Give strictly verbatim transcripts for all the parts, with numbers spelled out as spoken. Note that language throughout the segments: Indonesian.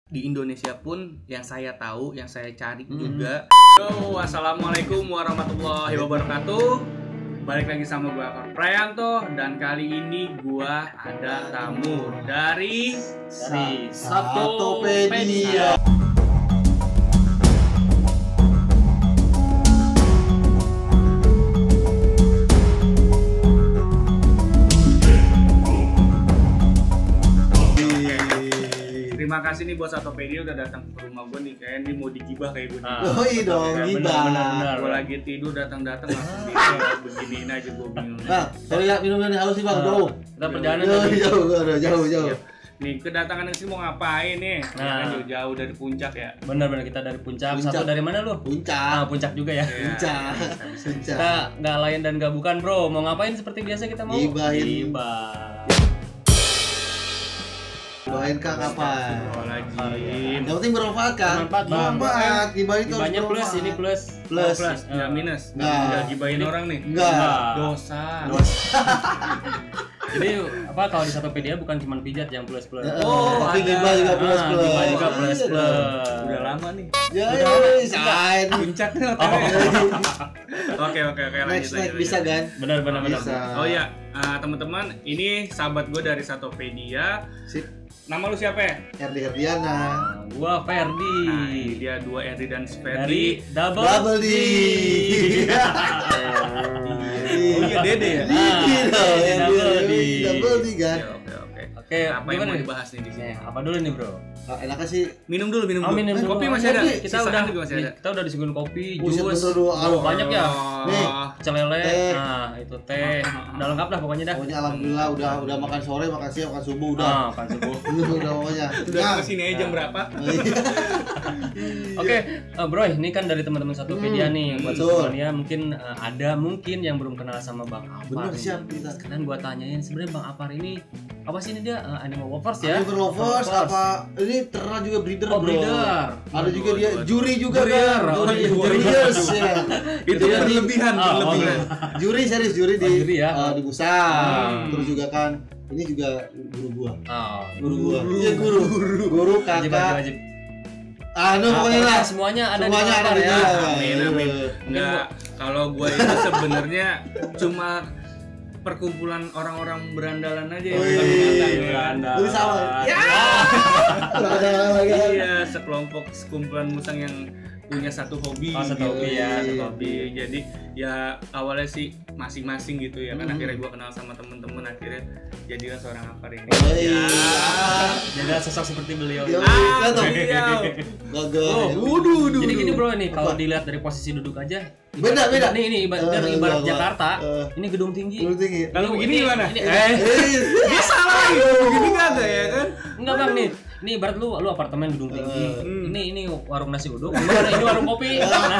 di Indonesia pun yang saya tahu, yang saya cari hmm. juga. Yo, assalamualaikum warahmatullahi wabarakatuh. Balik lagi sama gue Akar Prayanto dan kali ini gue ada tamu dari si Satopedia. Terima kasih nih buat Satopedia udah datang ke rumah gue nih, kayak ini mau digibah kayak gue. Oh iya dong, gibah. Gue lagi tidur datang-datang langsung digibah, beginiin aja gue bingung. Nah, sorry ya minum-minum halus sih bang, jauh. Kita perjalanan jauh, tadi. jauh, jauh, jauh, jauh. Nih kedatangan ke sini mau ngapain nih? Nah, kan jauh-jauh dari puncak ya. Benar-benar kita dari puncak. Puncak. Satu dari mana lu? Puncak. Ah, puncak juga ya. Puncak. Puncak. Kita nggak lain dan nggak bukan bro. Mau ngapain seperti biasa kita mau? Gibahin. Gibah. Gibahin kak kapan? Astagfirullahaladzim. Yang penting bermanfaat kan? Bermanfaat, Bang. Bermanfaat. Gibahin itu Gibahnya plus, ini plus. Plus. Oh, plus, nggak minus. Nggak. Nggak gibahin orang nih. Enggak. Dosa. Jadi apa kalau di Satopedia bukan cuma pijat yang plus plus. Oh, tapi gibah juga plus Ah, plus. gibah juga plus plus. Udah lama nih. Ya, sain. Puncaknya Oh. Oke oke oke lanjut Next next lanjut. bisa kan? Benar benar benar. Bisa. Oh ya, uh, teman-teman, ini sahabat gue dari Satopedia. Sip. Nama lu siapa ya? Erdi Herdiana. Nah, gua Ferdi. Nah, ini dia dua Erdi dan Dari Sperdi. Double, Double D. Oh iya Dede ya? Iya dong, Ah, Double D. Double D kan? Oke oke oke. Oke, Apa yang gimana mau nih? dibahas nih di sini? Nih, apa dulu nih bro? Ah, enaknya sih Minum dulu, minum Oh, dulu. minum dulu. Kopi masih ada. Kopi. Kita Sisaan udah juga masih ada. kita udah disuguhin kopi, Buset, jus. bener dulu. Oh, banyak ya. Nih. Pecel lele. Teh. Nah, itu teh. Udah lengkap lah pokoknya dah. pokoknya alhamdulillah udah udah makan sore, makan siang, makan subuh udah. Ah, kan subuh. Udah pokoknya. Udah Nah. kesini aja jam berapa? Oke, eh, bro, ini kan dari teman-teman Satopedia Hmm, nih. Buat betul. Satopedia mungkin eh, ada mungkin yang belum kenal sama Bang Apar. Bener nih. siap kita. Dan gua tanyain sebenarnya Bang Apar ini apa sih ini dia eh, animal lovers ya? Animal lovers apa? Ini terkenal juga breeder, Oh, bro. breeder. Ada juga Waduh, dia waduh. juri juga Jurier. kan. Oh, Juri, iya, juriers ya. Itu Dia di- berlebihan, Ah, oh, berlebihan. Juri serius juri di Oh, juri ya. eh, di Busan. Hmm. Terus juga kan ini juga guru gua. Oh, Guru gua. Iya guru. Guru wajib, wajib, kakak. wajib. Ah, no, Ah, pokoknya lah. semuanya ada di Semuanya Bang ada Apar di ya. dia. Amin amin. Enggak, kalau gue itu sebenarnya cuma perkumpulan orang-orang berandalan aja ya, Wih, bukan binatang ya. berandalan. Lu sama. Ya. Ada lagi. Iya, sekelompok sekumpulan musang yang punya satu hobi. Oh, satu hobi ya, satu hobi. Jadi ya awalnya sih masing-masing gitu ya kan, Hmm. akhirnya gue kenal sama temen-temen, akhirnya jadilah seorang apar ini. Oh, Ya. iya. Jadi sosok seperti beliau. Yo, Ah, lihat dong. beliau. Gagal. Oh, Waduh, waduh. Jadi gini bro nih, kalau Apa? dilihat dari posisi duduk aja. Beda, beda. Nih, ini ibarat, Eh, ibarat gua- Jakarta. eh. Ini gedung tinggi. Dulu tinggi. Kalau Ini- begini ini- gimana? ini- Eh, eh, dia salah ya, begini nggak ada ya kan? enggak bang nih. Ini ibarat lu lu apartemen gedung tinggi. Hmm. Ini ini warung nasi uduk. Ini, ini warung kopi. Nah,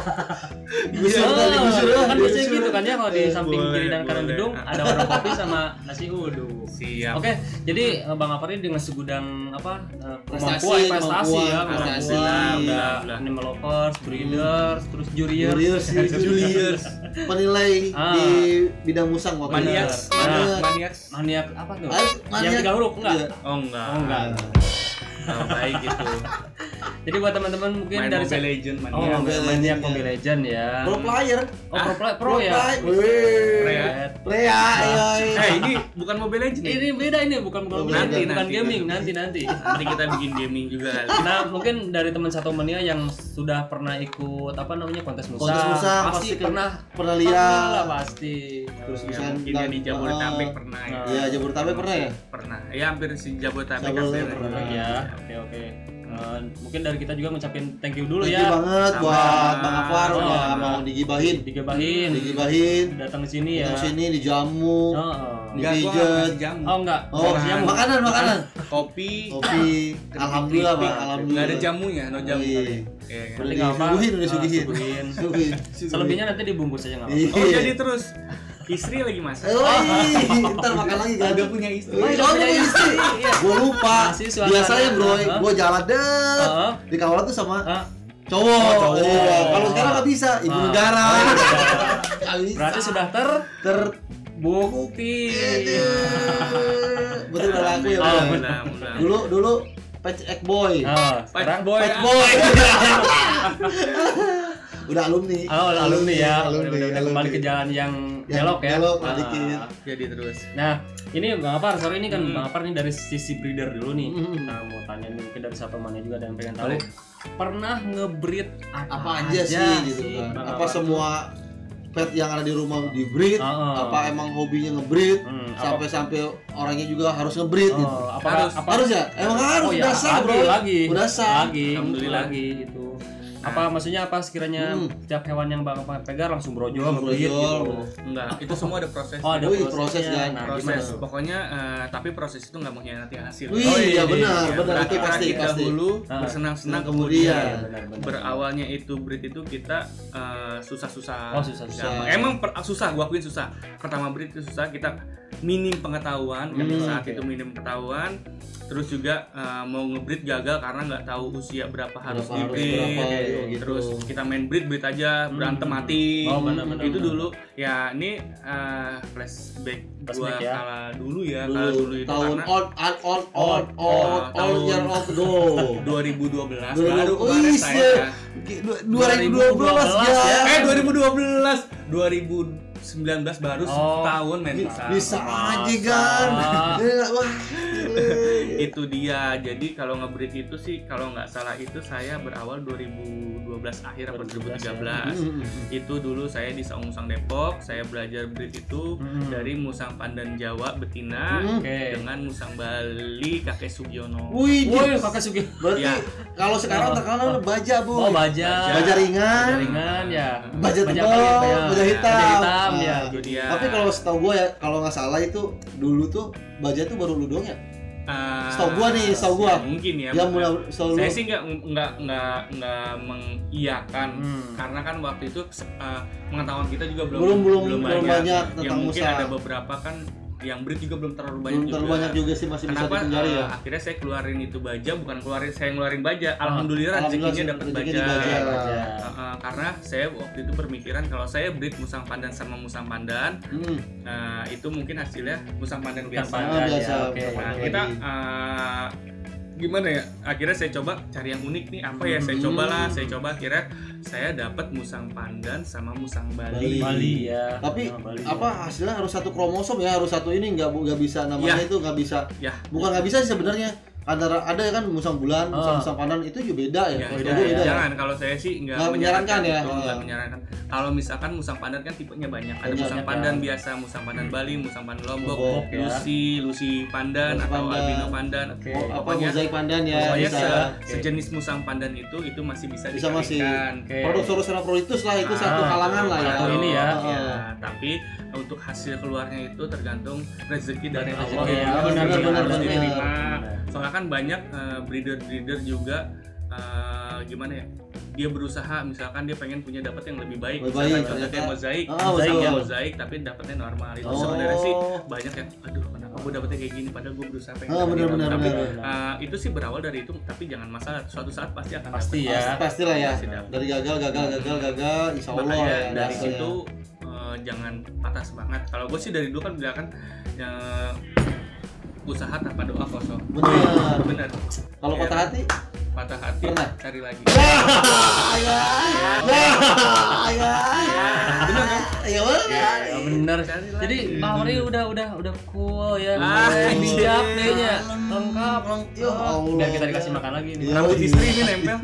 Digusur oh, kan, digusur kan, kan biasanya digusur. gitu kan ya kalau di Eh, samping boleh, kiri dan kanan boleh. gedung ada warung kopi sama nasi uduk. Siap. Oke, jadi eh, Bang Apar ini dengan segudang apa eh, Prestasi, kemampuan prestasi ya, kemampuan, prestasi prestasi. udah Alhamdulillah. animal lovers, breeders, terus juriers. Julius, Julius, penilai Ah. di bidang musang waktu itu. Maniaks, Maniaks. maniaks. Maniak apa tuh? Ah, Yang maniak. tiga huruf enggak? Iya. Oh enggak. Oh enggak. Oh, baik gitu. Jadi buat teman-teman mungkin Main dari Mobile Legend Oh, maniak. Mobile maniak Legend, Mobile ya. Legend ya. Pro player, Oh, pro, play- pro, ya. player. Pro Wih. ya? Player, ayo. Eh ini bukan Mobile Legend. Ini beda ini bukan bukan Oh, bukan, nanti, bukan nanti, gaming, nanti. nanti nanti. Nanti kita bikin gaming juga kali. Nah, mungkin dari teman satu mania yang sudah pernah ikut apa namanya kontes musang, Kontes musang, pasti, pasti kan pernah pernah pernah lihat. lah pasti. Terus Ya, misalkan mungkin ya di Jabodetabek Ah, pernah ya. Nah. Iya, Jabodetabek pernah ya? Pernah. Ya hampir si Jabodetabek Jabodetabek hampir. pernah. Ya, oke oke. Eh, mungkin dari kita juga ngucapin thank you dulu Thank ya. you banget Sama. buat Bang Apar Oh, udah sama. mau digibahin. Digibahin, Digibahin. datang ke sini ya. Datang sini dijamu. Oh, oh. Enggak, gua nggak Dipijet. ngasih jamu. Oh enggak. Oh, Nggak kasih jamu. makanan, makanan. Kopi. Kopi. Alhamdulillah, Pak. Enggak Alhamdulillah. ada jamunya, no jamu Iya. kali. Iya, kan? Nanti Udah nggak apa. disuguhin, udah Ah, disuguhin. suguhin. Suguhin. Selebihnya nanti dibungkus aja nggak apa-apa. Iya. Oh jadi terus istri lagi masak. Eh, ntar makan lagi kan. Udah punya istri. Oh, udah punya istri. Iya. Gua lupa. Masih suasana. Biasanya bro, Hah? gua jalan deh. Heeh. Di kawalan tuh sama Ah, cowok. Oh, cowok. Iya. Kalau sekarang nggak bisa, ibu Ah. negara. Oh, iya. Nggak bisa. berarti sudah terbukti. Betul udah laku ya. Oh, Bro? benar. Mudah-mudahan. Dulu dulu Patch Egg Boy. Ah, sekarang Boy. Patch Boy. Udah alumni. Oh, alumni ya. Alumni, Udah, udah, udah kembali ke jalan yang Yang belok ya. belok, Ah. dikit. Jadi terus. Nah, ini Bang Apar, sore ini kan Hmm. Bang Apar ini dari sisi breeder dulu nih. Hmm. Nah, mau tanya nih, mungkin dari satu mana juga ada yang pengen tahu. Boleh. Pernah ngebreed apa, Apa aja sih gitu kan? Bang Apa Apar? semua pet yang ada di rumah di breed? Ah, ah. Apa emang hobinya ngebreed? Hmm, apa- Sampai-sampai orangnya juga harus ngebreed gitu. Oh, apa, Harus. apa Harus ya? Emang harus, Oh ya, udah sah, lagi, bro. lagi, Udah sah. lagi, Alhamdulillah. lagi gitu. Apa maksudnya apa sekiranya Hmm. setiap hewan yang Bang Apar pegang langsung brojol, Langsung ngebreed brojol. gitu. Enggak, itu semua ada proses. Oh, ada Wih, prosesnya. proses kan? Nah, proses. gimana? Pokoknya eh, tapi proses itu nggak mengkhianati hasil. Wih, Oh, iya iya, benar, Ya, benar itu kita pasti kita pasti. dulu Ah. bersenang-senang Kemudian. kemudian. Iya, benar-benar. Berawalnya itu breed itu kita eh, susah-susah. Oh, susah-susah. Gampang. Emang per- susah, gua akuin susah. Pertama breed itu susah, kita minim pengetahuan kan Hmm, saat oke. itu minim pengetahuan. Terus juga eh, mau ngebreed gagal karena nggak tahu usia berapa harus Berapa harus dibreed. berapa, gitu. Terus kita main breed breed aja, berantem Hmm. mati. Oh, benar-benar. Itu dulu ya ini eh, flashback gua Flashback ya. kala dulu ya, kala dulu Dulu itu tahun karena old old old Oh, old oh, old old tahun year old ago. dua ribu dua belas dua ribu baru oh, kemarin iya. saya dua ribu dua belas ya. eh dua ribu dua belas dua ribu sembilan belas baru Oh. setahun main Bi- futsal. Bisa Masa. aja kan. Ya, wah. Itu dia. Jadi kalau ngebreed itu sih kalau nggak salah itu saya berawal dua ribu dua belas akhir atau dua ribu tiga belas. Hmm. Itu dulu saya di Saung Musang Depok, saya belajar breed itu Hmm. dari Musang Pandan Jawa betina Hmm. Oke. dengan Musang Bali Kakek Sugiono. Wih, Woi, Kakak Sugi. berarti Ya. kalau sekarang Oh. terkenal baja, Bu. Oh, baja. Baja ringan. Baja ringan ya. Baja tebal, ya. baja hitam. Baja hitam Ah. ya. Itu dia. Tapi kalau setahu gua ya, kalau nggak salah itu dulu tuh baja tuh baru lu doang ya. Ah, Setahu gua nih, setahu gua. ya, mungkin ya. Yang bukan. mulai selalu Saya sih nggak nggak nggak nggak mengiyakan Hmm. karena kan waktu itu uh, pengetahuan kita juga belum belum belum belum banyak, banyak ya tentang mungkin musang. ada beberapa kan yang breed juga belum terlalu banyak Belum juga. terlalu banyak juga sih, masih bisa Kenapa dipelajari ya. uh, akhirnya saya keluarin itu baja, bukan keluarin saya ngeluarin baja. Alhamdulillah Alhamdulillah rezekinya dapat rezeki baja. di baja. Baja. Uh, uh, karena saya waktu itu berpikiran kalau saya breed musang pandan sama musang pandan, Hmm. uh, itu mungkin hasilnya musang pandan Bukan biasa. pandan Ah, biasa, ya. Oke. bukan Nah, pandan. kita lagi. uh, gimana ya? Akhirnya saya coba cari yang unik nih. Apa ya? Saya cobalah, saya coba akhirnya saya dapat musang pandan sama musang Bali. Bali ya. Tapi Oh, Bali, apa ya. hasilnya harus satu kromosom ya, harus satu ini nggak nggak bisa namanya Ya. itu nggak bisa. Ya. Bukan nggak bisa sih sebenarnya. Antara ada ya kan musang bulan, musang, Ah. musang pandan itu juga beda ya. Ya, Setahu beda gua ya. beda ya. Jangan kalau saya sih nggak Nggak menyarankan menyarankan ya? itu, nggak Ah. menyarankan. Kalau misalkan musang pandan kan tipenya banyak. Ada Banyak, musang ya. pandan biasa, musang pandan Bali, musang pandan Lombok, Lombok, ya. Lucy, Lucy pandan Lucy atau pandan. albino pandan. Oke. Oh, apa Pokoknya- mozaik pandan ya Pokoknya bisa. se- Oke. sejenis musang pandan itu itu masih bisa, Bisa masih. dikawinkan. Oke. Produk Sorus lah itu satu Ah, kalangan lah ya. satu ini ya. Ah. Ya, tapi untuk hasil keluarnya itu tergantung rezeki dari Dari Allah. Allah ya. Harus Benar, diterima, benar, harus benar. diterima. Benar. Soalnya kan banyak eh, breeder-breeder juga eh, gimana ya? Dia berusaha misalkan dia pengen punya dapat yang lebih baik. Lebih Misalkan baik, contohnya ternyata. mozaik. Ah, mozaik betul. ya mozaik tapi dapatnya normal. Itu Oh. sebenarnya sih banyak yang aduh kenapa gue dapetnya kayak gini padahal gue berusaha pengen Ah, dapat benar, yang benar, tapi benar. eh, itu sih berawal dari itu tapi jangan masalah suatu saat pasti akan Pasti dapet. ya. Pasti, pastilah ya. Pasti dapat. Dari gagal, gagal, gagal, gagal, insya Allah Makanya ya. dari hasilnya. situ eh, jangan patah semangat. Kalau gue sih dari dulu kan bilang kan eh, usaha tanpa doa kosong. Benar. Benar. Kalau Iya. patah hati, Patah hati Pernah? cari lagi. ya, ya, ya, Benar kan? ya benar. Ya, bener. Cari lagi. Jadi Pak Ori udah udah udah cool ya. Ah, Udah ini. siap dehnya. Lengkap. Ya Allah. Biar kita dikasih makan lagi nih. Iya. Rambut istri ini nempel.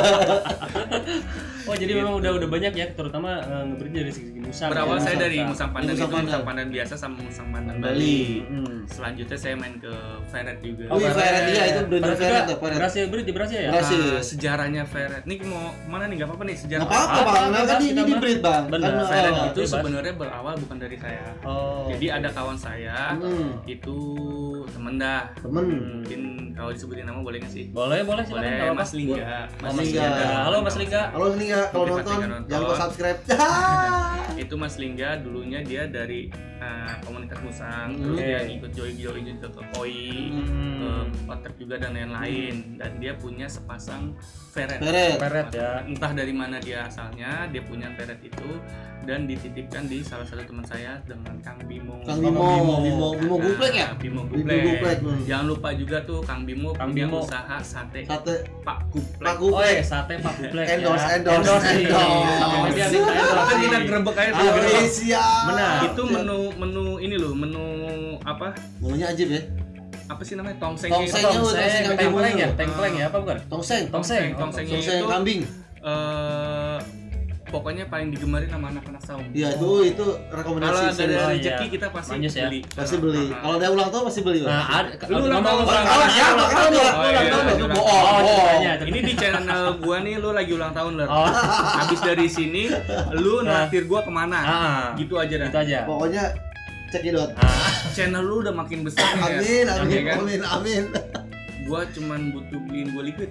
Oh, jadi memang udah udah banyak ya, terutama uh, ngebreed dari segi musang. Berawal ya. saya dari Musang. musang pandan Musang itu pandan. musang pandan biasa sama musang pandan Bali. Bali. Hmm. Selanjutnya saya main ke ferret juga. Oh, iya, ferret, iya, itu breeder Ferret ferret juga tuh, ferret. berhasil breed, berhasil ya? Berhasil. Ah, sejarahnya ferret. Nih mau mana nih? Gak apa-apa nih sejarah. Nggak apa-apa Apa, bang, apa, nah, kan ini kita di mah. breed bang. Benar. Kan, Ferret oh, itu bebas. sebenarnya berawal bukan dari saya. Oh. Jadi ada kawan saya Hmm. itu temen dah. Temen. Mungkin kalau disebutin nama boleh nggak sih? boleh, boleh silakan. Boleh, nggak apa-apa. Mas Lingga. Oh, Mas Lingga. Lingga. Halo Mas Lingga. Halo Lingga. kalau Mungkin nonton masih nggak jangan lupa nonton. subscribe. Itu Mas Lingga dulunya dia dari uh, komunitas musang, Hmm. terus dia Oke. ikut joy-joy juga ke koi, Hmm. ke otak juga dan lain-lain. Dan dia punya sepasang ferret. Ferret. Ferret ya. Entah dari mana dia asalnya, dia punya ferret itu dan dititipkan di salah satu teman saya dengan Kang Bimo. Kang Bimo. Bimo, Bimo, Bimo Nah, Guplek ya? Bimo Bimo Guplek. Guplek. hmm. Jangan lupa juga tuh Kang Bimo Kang punya Bimo. usaha sate Sate Pak Guplek. Pak Oh Guplek. ya, sate Pak Guplek ya. Endorse, endorse, nih. endorse. Sama dia minta endorse. Kan kita nih. grebek aja tuh. Ah, grebek. iya, siap. Benar. Itu menu menu ini loh, menu apa? Menunya ajib ya. Apa sih namanya? Tongseng. Tongseng. Tongseng, Tongseng yang tengkleng ya, Bimo. tengkleng ya, apa bukan? Tongseng. Tongseng. Tongsengnya Tongseng itu kambing. eh pokoknya paling digemari sama anak-anak saung. Iya, itu itu Kalau rekomendasi ada serius. Oh, rezeki iya. kita pasti Manjus ya. beli. Pasti beli. Nah, Kalau ada ulang tahun pasti beli. Bang. Nah, ada Lu ulang tahun, ngomong- ulang Oh, tahun. siapa kan dia? Oh, Ulang iya, tahun iya, itu ulang bohong. Oh, bohong. ceritanya. ini di channel gua nih lu lagi ulang tahun Ler. Oh. Habis dari sini lu naktir gua kemana? Ah, Gitu aja dah. itu aja. Pokoknya cekidot. Ah, Channel lu udah makin besar nih Amin, ya. amin, Ya kan? amin, amin. Gua cuman butuh beliin gua liquid.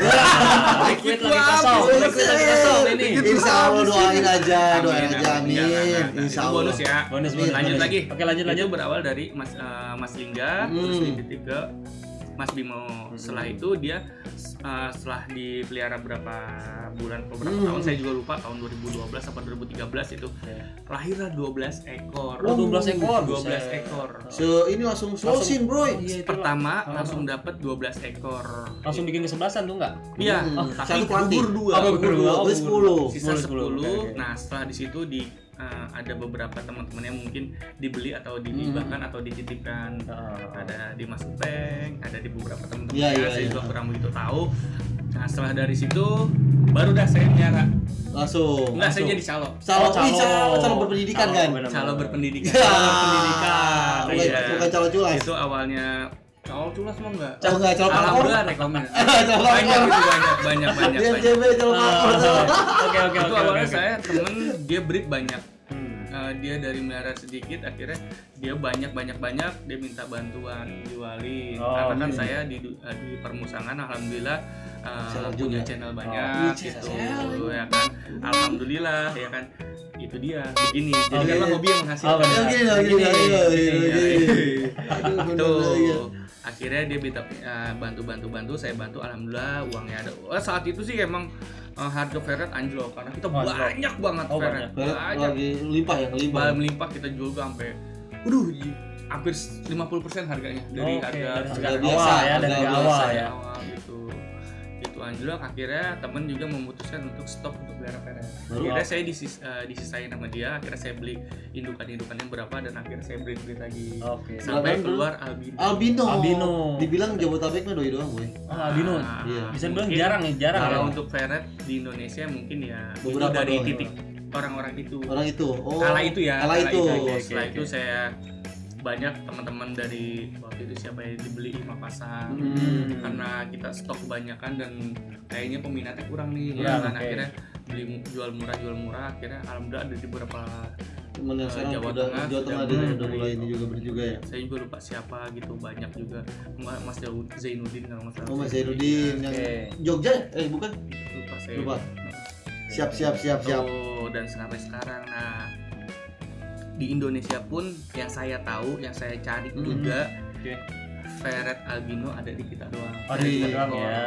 liquid lagi kosong, habis. liquid lagi kosong ini. Insya Allah doain aja, doain Amin, aja, amin. amin. Enggak, enggak, enggak. Insya Itu Allah. bonus ya. Bonus, Amin, bonus. Lanjut bonus. lagi. Oke, lanjut lanjut. Itu berawal dari Mas eh, Mas Lingga, terus Hmm. dititip ke Mas Bimo. Setelah itu dia eh, setelah dipelihara berapa bulan atau berapa Hmm. tahun saya juga lupa, tahun dua ribu dua belas atau dua ribu tiga belas itu lahirlah dua belas ekor. Oh, dua belas ekor. dua belas Buset. ekor. So, ini langsung closing, bro. Iya, itu Pertama lah. langsung dapat dua belas ekor. langsung bikin kesebelasan tuh enggak? Iya, Hmm. oh, tapi Satu pelatih. gugur dua. Oh, gugur dua. Beli sepuluh. Sisa sepuluh, sepuluh. sepuluh. Oke, oke. Nah, setelah di situ di eh, ada beberapa teman-teman yang mungkin dibeli atau dihibahkan atau dititipkan. Ah. Ada di Mas Upeng, ada di beberapa teman-teman Iya, ya, iya, saya iya. juga kurang begitu tahu. Nah, setelah dari situ baru dah saya nyara. Langsung. Enggak, saya Langsung. jadi calo. Calo, Oh, Ih, calo. calo, calo berpendidikan Calo, kan? benar. Calo berpendidikan. Ya. Calo berpendidikan. Bukan, Iya. bukan calo culas. Itu awalnya calo culas mah enggak? Oh, enggak, calo pelakor. Alhamdulillah rekomend. Calo Banyak pelakor. itu banyak banyak banyak. Dia banyak. J B calo pelakor. Oke oke Itu oke. awalnya oke. saya temen dia breed banyak. Hmm. Uh, dia dari melihara sedikit akhirnya dia banyak banyak banyak dia minta bantuan jualin Oh, karena kan oke. saya di du- uh, di permusangan alhamdulillah uh, Channel punya juga. channel Oh, banyak iya, gitu channel. ya kan alhamdulillah ya kan itu dia begini jadi Oh, karena iya. hobi yang menghasilkan Oh, benar. Gini, gini, gini, gini, gini. Aduh, bener, iya. tuh akhirnya dia minta uh, bantu bantu bantu saya bantu alhamdulillah uangnya ada. Oh, saat itu sih emang uh, harga ferret anjlok karena kita Oh, anjlok. banyak banget Oh, ferret Ferret banyak lagi limpah ya, limpah. Bal melimpah kita jual ke sampai waduh i- hampir lima puluh persen harganya dari Oke, harga dari harga harga biasa, awal ya, harga dari biasa awal awal ya. awal gitu itu anjlok akhirnya temen juga memutuskan untuk stop untuk pelihara ferret Baru akhirnya saya disis, eh, disisain sama dia akhirnya saya beli indukan-indukannya berapa dan akhirnya saya breed breed lagi Oke. sampai Berapa keluar albino Albino. Albino. Dibilang Jabotabek mah doi doang, boy. Oh, albino. Ah, Iya. Bisa bilang mungkin jarang nih, jarang kalau ya. untuk ferret di Indonesia mungkin ya itu Beberapa dari doang. titik orang-orang itu Orang itu. Oh. kala itu ya Kala itu. Oke, setelah oke, itu oke. saya banyak teman-teman dari waktu itu siapa yang dibeli lima pasang Hmm. karena kita stok kebanyakan dan kayaknya peminatnya kurang nih Iya, ya kan oke. akhirnya beli mu- jual murah jual murah akhirnya alhamdulillah ada di beberapa Temen yang Eh, sekarang Jawa udah Tengah Jawa sudah Tengah dia mulai udah mulai ini juga beri juga ya. saya juga lupa siapa gitu banyak juga Ma- Mas Daud Zainuddin kalau nggak salah Oh, Mas Zainuddin yang Oke. Jogja ya? Eh, bukan. lupa saya Lupa. Siap, siap, siap, siap. Tuh, dan sampai sekarang nah di Indonesia pun yang saya tahu yang saya cari Hmm. juga Oke. ferret albino ada di kita doang. Oh, dari kita Iya. doang ya.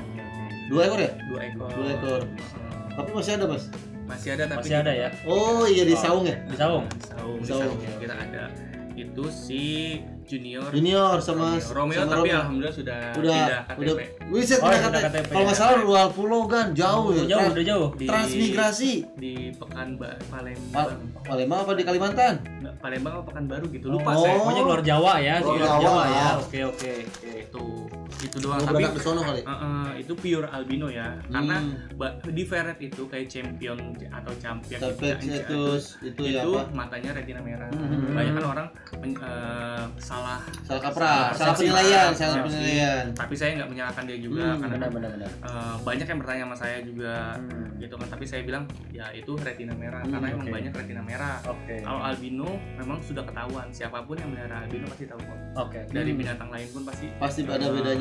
Dua ekor ya? Dua ekor. Dua ekor. Heeh. Tapi masih ada, Mas. Masih ada tapi Masih ada ya. Oh, iya di Oh. saung ya? Di saung. Di saung, di Saung. saung kita ada. Itu si Junior. Junior sama Romeo, Romeo sama tapi Romeo. alhamdulillah sudah udah pindah K T P. udah Wiset Oh, pindah udah K T P. K T P Kalau nggak ya. salah luar pulau kan, jauh ya. Udah jauh, Trans- udah jauh. Di- Transmigrasi. di Pekan ba- Pal- Palembang. Palembang apa di Kalimantan? Nggak, Palembang apa Pekanbaru gitu. Lupa Oh. saya. Pokoknya luar Jawa ya, Luar luar Jawa. Jawa ya. Oke oke oke. Itu itu doang Mau tapi berangkat ke sono kali. uh, uh, itu pure albino ya. Karena Hmm. ba- di ferret itu kayak champion atau champion Sampai gitu, itu itu ya itu apa? matanya retina merah. Hmm. Banyak kan orang men- eh, salah Salah kaprah, salah persepsi. penilaian, Persepsi. salah penilaian. Tapi saya nggak menyalahkan dia juga Hmm, karena Benar benar benar. eh, banyak yang bertanya sama saya juga Hmm. gitu kan. Tapi saya bilang ya itu retina merah Hmm, karena emang oke. banyak retina merah. Oke. Kalau albino memang sudah ketahuan siapapun yang melihara albino pasti tahu kok. Oke. Dari Hmm. binatang lain pun pasti Pasti ada bedanya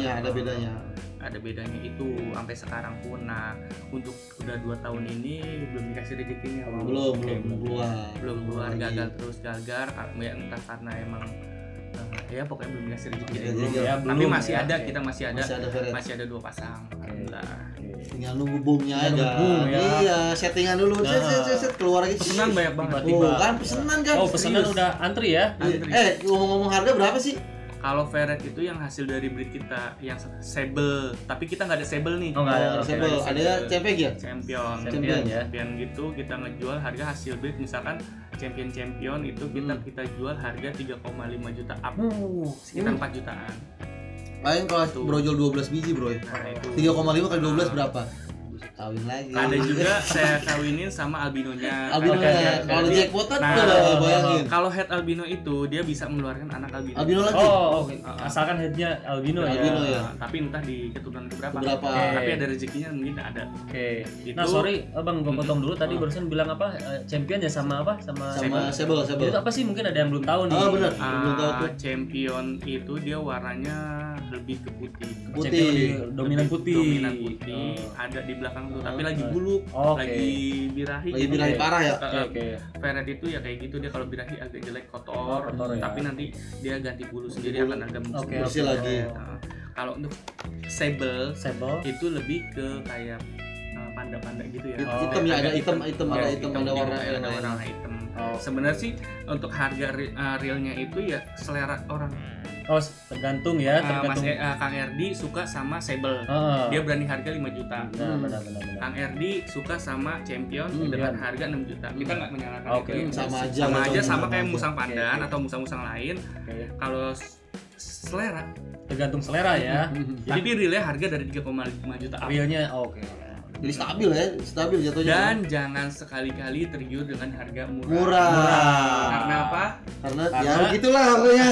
bedanya, ada bedanya. Ada bedanya itu sampai sekarang pun. Nah, untuk udah dua tahun ini belum dikasih rezekinya. Belum, belum keluar. Belum keluar, Lagi. gagal terus gagal karena ya entah karena emang eh, ya pokoknya belum dikasih rezeki. Iya, Belum, iya, ya, belum, tapi masih ya, ada, oke. kita masih ada Masih ada Feret. masih ada dua pasang. Alhamdulillah. Tinggal nunggu boomnya Tinggal aja. nunggu boom, ya. Iya, settingan dulu. Set, set, set, set, keluar lagi. Pesanan banyak banget. Tiba-tiba. Oh, kan pesanan kan. Oh, pesanan Serius. udah antri ya? Antri. Eh, ngomong-ngomong harga berapa sih? Kalau Feret itu yang hasil dari breed kita yang sable, tapi kita nggak ada sable nih. Oh, nggak ada. Oh, oke. Sable. Ada champion ya? Champion. Champion ya. Champion gitu kita ngejual harga hasil breed misalkan champion-champion itu kita Hmm. kita jual harga tiga koma lima juta up, Uh, sekitar empat jutaan. Paling kalau Tuh. brojol dua belas biji, Bro. Nah, itu. tiga koma lima kali dua belas berapa? Kawin lagi. Ada juga saya kawinin sama albinonya. Albino Oke, ya. oke, Kalau oke. jackpotan Nah, tuh bayangin. Kalau head albino itu dia bisa mengeluarkan anak albino. Albino lagi. Oh, oke. Asalkan headnya albino ya. Albino ya. Nah, tapi entah di keturunan keberapa. Keberapa. Oke. Tapi ada rezekinya mungkin ada. Oke. Itu- Nah, sorry, Abang gua potong dulu tadi Oh. barusan bilang apa? eh, Champion ya sama apa? Sama Sama Sable, Sable. Itu apa sih? Mungkin ada yang belum tahu nih. Oh, benar. Ah, Belum tahu tuh. champion itu dia warnanya lebih ke putih. Putih. Champion di- dominan Lebih putih. Dominan putih. Oh. Ada di belakang tuh, Oh. tapi lagi buluk, Oke. lagi birahi. Lagi birahi Oke. parah ya. Oke, oke. Ferret itu ya kayak gitu, dia kalau birahi agak jelek, kotor, Oh, kotor ya. tapi nanti dia ganti bulu sendiri Bulu. akan agak Oke, Bersih oke. lagi. Nah, kalau untuk sable Sable. itu lebih ke kayak uh, panda-panda gitu ya. Oh. Hitam ya, ada Agak hitam, hitam, ada Ya, hitam, ada gitu, warna kayak yang ada lain. warna hitam. Oh. Sebenarnya sih untuk harga re- uh, realnya itu ya selera orang. Oh, tergantung ya, Uh, Mas tergantung. E- uh, Kang Erdi suka sama sable. Heeh. Dia berani harga lima juta. Nah, benar benar benar. Kang Erdi suka sama champion Hmm, dengan iya. harga enam juta. Kita nggak menyalahkan Oke. itu. Sama aja. Sama aja gitu. sama kayak aja. musang pandan Oke. atau musang-musang lain. Oke. Kalau s- selera, Tergantung selera ya. Mhm. tapi realnya harga dari tiga koma lima juta up. Realnya oh, oke. Jadi stabil ya, stabil jatuhnya. Dan jangan sekali-kali tergiur dengan harga murah. murah. Karena apa? Karena, ya Karena- begitulah pokoknya.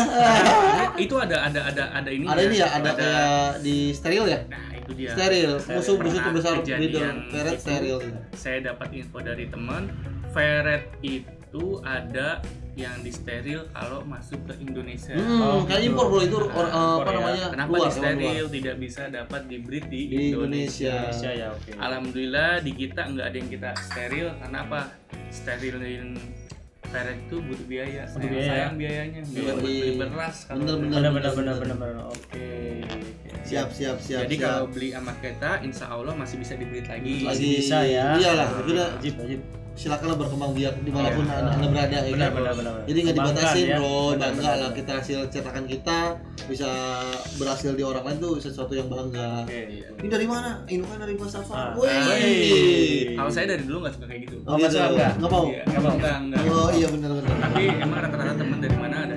Itu ada ada ada ada ini. Ada ini ya, ada kayak di steril ya. Nah, itu dia. Steril, musuh musuh Pernah terbesar kejadian breeder ferret itu. steril. Saya dapat info dari teman, ferret itu ada yang disteril kalau masuk ke Indonesia. Hmm, Oh, kayak gitu. impor bro itu Nah, or- eh, apa Korea. namanya? Kenapa luar, disteril luar. tidak bisa dapat di breed di, Di Indonesia? Indonesia. Indonesia ya, oke. Alhamdulillah di kita nggak ada yang kita steril karena apa? Sterilin ferret itu butuh biaya. Butuh Sayang, biaya. sayang biayanya. Biaya Iya, buat iya. beli beras kalau Bener, bener. Benar benar benar benar benar. Oke. Siap, siap, siap. Jadi siap. kalau beli sama kita, insya Allah masih bisa di breed lagi. lagi bisa ya. Iyalah, kita Wajib wajib. silakanlah berkembang biak dimanapun Iya. anda, anda berada ya Benar kan? benar benar. Jadi nggak Kembangkan dibatasin ya. bro, Benar, bangga benar, lah benar. kita hasil cetakan kita bisa berhasil di orang lain tuh sesuatu yang bangga. Oke. Ini dari mana? Ini kan dari Mas Safa. Ah. Wih. Wih. Kalau saya dari dulu nggak suka kayak gitu. Oh, nggak suka, nggak? Nggak mau. Iya, Nggak mau. enggak, enggak. Oh iya benar benar. Tapi emang rata-rata teman dari mana ada